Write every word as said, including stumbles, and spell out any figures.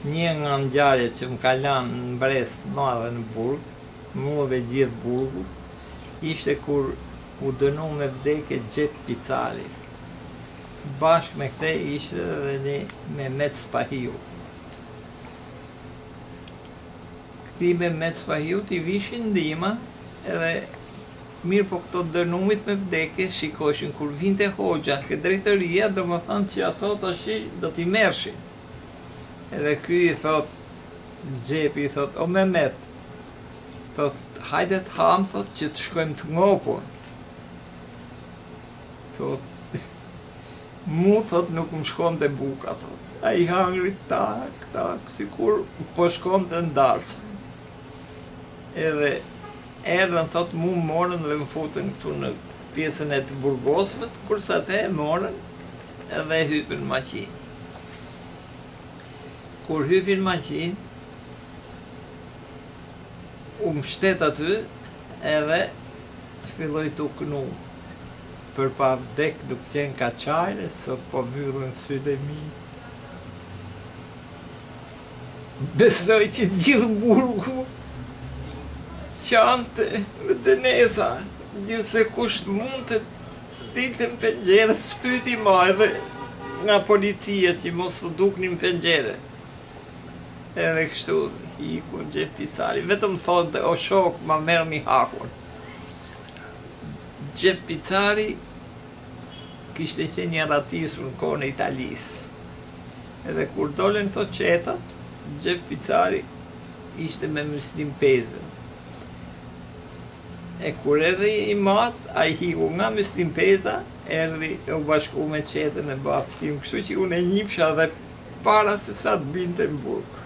Një nga ngjarjet që më ka lanë në mbresë të madhe në burg, mua dhe gjithë burgu, ishte kur u dënu me vdekje Xhep Picari. Bashkë me këte ishte edhe një Mehmet Spahiu. Këti Mehmet Spahiu t'i vishin ndihma edhe mirë po këto dënumit me vdekje shikoshin kur vinte hoxha ke drejtëria, do më thanë që ato tash do t'i mershin. Edhe ky i thot, Xhepi i thot, o Mehmet, thot, hajde të ham, thot, që të shkojmë të ngopun. Thot, mu, thot, nuk më shkon të buka, thot. A i hangri tak, tak, si kur po shkon të ndarës. Edhe erdhen, thot, mu më morën dhe më futën këtu në pjesën e të burgosëve, kurse atë e morën edhe e hypën në maqinë. Kur hypin maqin, u mështet aty edhe filloj të kënu. Për pa vdek nuk qenë ka qajre, sot po mbyllën sytë e mi. Besoj që gjithë burgu qante me dënesa, gjithë se kusht mund të dilte në pengjere, s'pyti ma edhe nga policia që mos të duknin në pengjere. Edhe kështu iku Xhep Picari, vetëm thotë o shok ma merë mi hakun. Xhep Picari kishte qenë një ratisur në kohën e Italisë. Edhe kur dolen këto qetat, Xhep Picari ishte me Muslim Pezën. E kur erdhi i mat, a i hiku nga Muslim Peza, erdhi e u bashku me qetën e babës tim, kështu që unë e njifsha dhe para se sa të binte në burg.